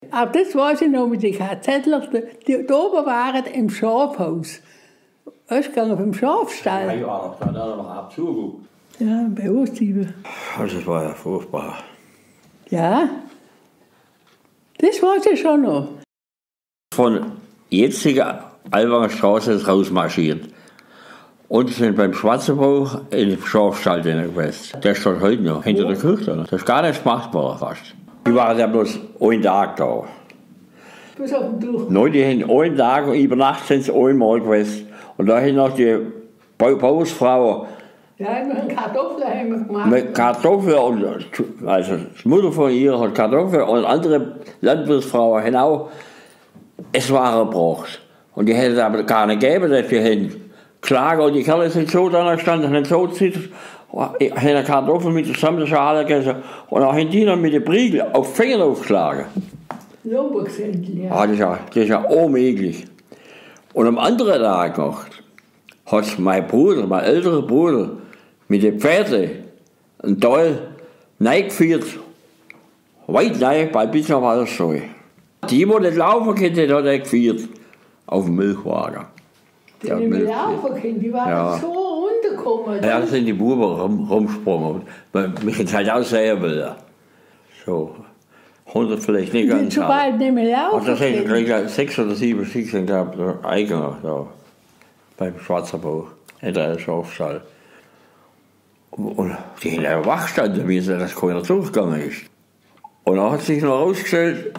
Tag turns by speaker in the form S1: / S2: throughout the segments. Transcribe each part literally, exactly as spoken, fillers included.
S1: Aber das weiß ich noch mit den K Z-Lern, die da oben waren im Schafhaus. Ausgegangen vom Schafstall.
S2: Ja, ja, da hat er noch abzugeguckt.
S1: Ja, bei uns sieben.
S2: Also, das war ja furchtbar.
S1: Ja, das weiß ich schon noch.
S2: Von jetziger Albanger Straße ist rausmarschiert. Und sind beim Schwarzenbauch in den Schafstall gewesen. Der steht heute noch, hinter der Kirche. Das ist gar nicht machbar fast. Die waren ja bloß einen Tag da.
S1: Bis auf den Tuch.
S2: Nein, die haben einen Tag, über Nacht sind sie einmal gewesen. Und da haben noch die Bauhausfrauen
S1: Ja, wir haben Kartoffeln haben wir gemacht.
S2: mit Kartoffeln, und, also die Mutter von ihr hat Kartoffeln und andere Landwirtsfrauen haben auch es Ware gebracht. Und die hätten es aber gar nicht gegeben, dass die hätten Klagen, und die Kerle sind so da gestanden, haben so gezitzt, haben Kartoffeln mit der gesamten Schale gegessen und auch haben die noch mit den Briegel auf die Finger aufgeschlagen.
S1: Lomboksändel, ja.
S2: Ah, das ist ja, das ist ja unmöglich. Und am anderen Tag noch hat mein Bruder, mein älterer Bruder, mit den Pferden ein Teil reingeführt, weit rein, bei bis nach Wallersteu. Die, die nicht laufen können, hat er geführt auf dem Milchwagen.
S1: Die nicht mehr laufen können, die waren
S2: Ja.
S1: so runtergekommen.
S2: Ja, da sind die Buben rum, rumgesprungen, weil mich jetzt halt auch sehen will. So, hundert vielleicht nicht
S1: Die
S2: ganz.
S1: sind so bald nicht mehr laufen
S2: Und da sind
S1: können.
S2: gleich sechs oder sieben Stück sind da Eingang da, beim Schwarzenbauch, in der Schafstall. Und die haben ja wach gestanden, wie sie das keiner durchgegangen ist. Und dann hat sich noch herausgestellt,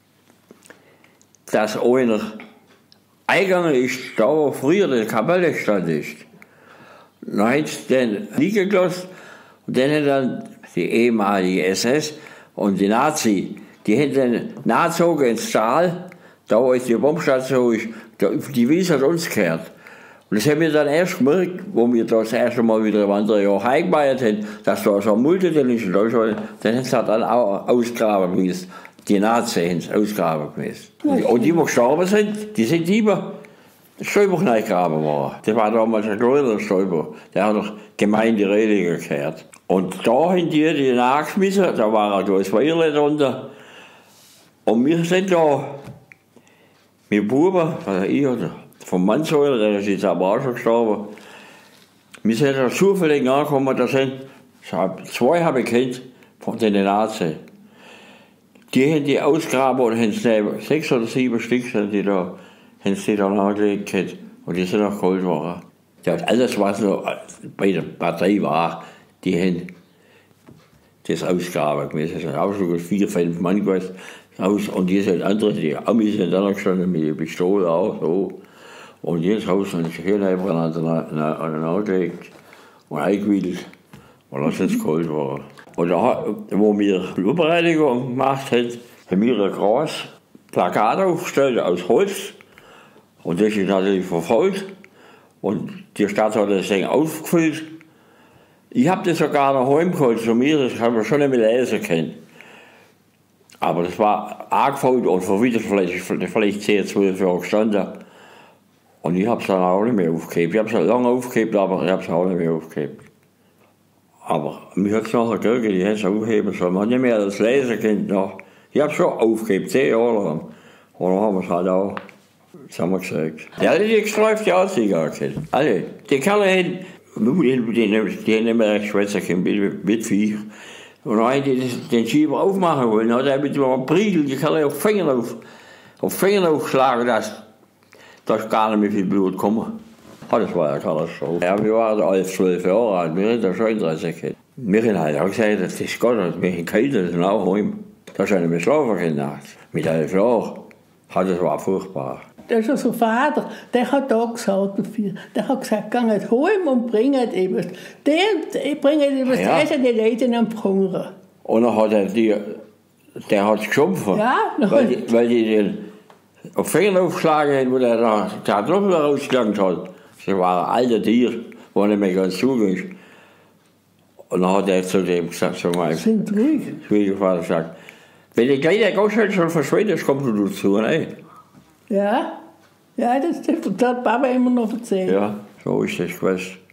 S2: dass einer eingegangen ist, da wo früher die Kapelle stand ist. Dann hat es den liegen gelassen und dann hat dann die ehemalige S S und die Nazi, die haben den nachgezogen ins Tal, da wo jetzt die Bombstation ist, die Wies hat uns gehört. Und das haben wir dann erst gemerkt, wo wir das erste Mal wieder im anderen Jahr heimgemeiert haben, dass da so eine Mulde drin ist. Und dann haben sie dann auch ausgraben müssen. Die Nazis haben es ausgraben müssen. Und die, die gestorben sind, die sind lieber Stäuber reingegraben worden. Das war damals ein kleiner Stäuber. Der hat doch Gemeinderäte gehört. Und da haben die die nachgeschmissen, da war ein kleines Weierle drunter. Und wir sind da mit Buben, also ich oder vom Mannsäuler, der ist jetzt aber auch schon gestorben. Wir sind da zufällig angekommen, da sind zwei habe ich kennt von den Nazis. Die haben die ausgraben und haben sie sechs oder sieben Stück sind die da, haben sie da angelegt gehabt. Und die sind auch geholt worden. Ja, alles, was noch bei der Partei war, die haben das ausgraben gewesen. Es sind auch schon vier, fünf Mann gewesen. Aus, und die sind andere, die Amis sind dann gestanden mit der Pistole auch so. Und jedes Haus haben sie hier aneinander angelegt und eingewickelt. Und dann sind sie geholt worden. Und da, wo wir die Überreinigung gemacht haben, haben wir ein großes Plakat aufgestellt aus Holz. Und das ist natürlich verfolgt. Und die Stadt hat das Ding aufgefüllt. Ich habe das sogar noch heimgeholt zu mir, das haben wir schon nicht mehr lesen können. Aber das war angefangen und verwittert vielleicht, vielleicht zehn, zwölf Jahre gestanden. Und ich habe es dann auch nicht mehr aufgegeben. Ich habe es lange aufgegeben, aber ich habe es auch nicht mehr aufgegeben. Aber mir hat es nachher gegeben, die haben es aufheben sollen. Man hat nicht mehr das lesen können. Noch. Ich habe es schon aufgegeben, zehn Jahre lang. Und dann haben wir es halt auch zusammengesagt. Die alle die gestreifte Anzeiger gehabt. Alle. Die Kerle haben, die, die, die haben nicht mehr recht schwätzen können mit, mit Viech. Und dann haben die den Schieber aufmachen wollen. Dann hat er mit einem Briegel die Kerle auf die Finger, auf, auf die Finger aufgeschlagen, dass da ist gar nicht mehr viel Blut gekommen. Oh, das war ja Katastrophe. Ja, wir waren elf, zwölf Jahre alt, wir haben da schon Interesse gehabt. Wir haben halt auch gesagt, das ist Gott, wir haben kalt, das ist auch heim. Da sind wir schlafen können nachts. Mit elf Jahren. Das war furchtbar.
S1: Das ist unser Vater, der hat da gesagt dafür. Der hat gesagt, geht heim und bringt etwas. Der bringt etwas
S2: Ja.
S1: zu essen, die Leute am Hunger.
S2: Und dann hat er die, der hat geschumpfen.
S1: Ja,
S2: weil, die, weil die den auf die Finger aufgeschlagen haben, wo der da die Kartoffeln rausgelangt hat. Das war ein alter Tier, wo nicht mehr ganz zuging. Und dann hat er zu dem gesagt, so mein
S1: Sind ruhig.
S2: Schwiegervater gesagt, wenn die kleine Gottschalk schon verschwindet, kommst du dazu, ne?
S1: Ja, ja, das, das hat Papa immer noch erzählt.
S2: Ja, so ist das gewesen.